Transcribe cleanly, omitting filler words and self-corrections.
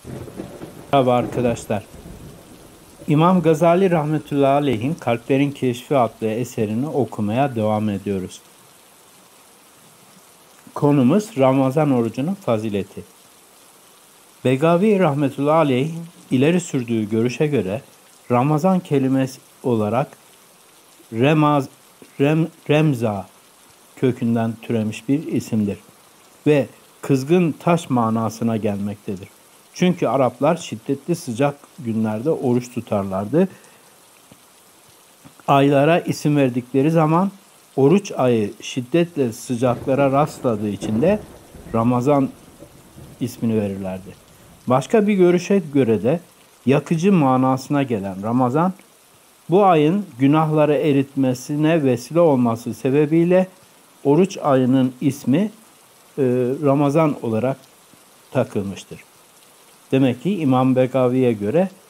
Merhaba arkadaşlar. İmam Gazali rahmetullahi aleyhin Kalplerin Keşfi adlı eserini okumaya devam ediyoruz. Konumuz Ramazan orucunun fazileti. Begavi rahmetullahi aleyh ileri sürdüğü görüşe göre Ramazan kelimesi olarak remza kökünden türemiş bir isimdir ve kızgın taş manasına gelmektedir. Çünkü Araplar şiddetli sıcak günlerde oruç tutarlardı. Aylara isim verdikleri zaman oruç ayı şiddetle sıcaklara rastladığı için de Ramazan ismini verirlerdi. Başka bir görüşe göre de yakıcı manasına gelen Ramazan, bu ayın günahları eritmesine vesile olması sebebiyle oruç ayının ismi Ramazan olarak takılmıştır. Demek ki İmam Begavi'ye göre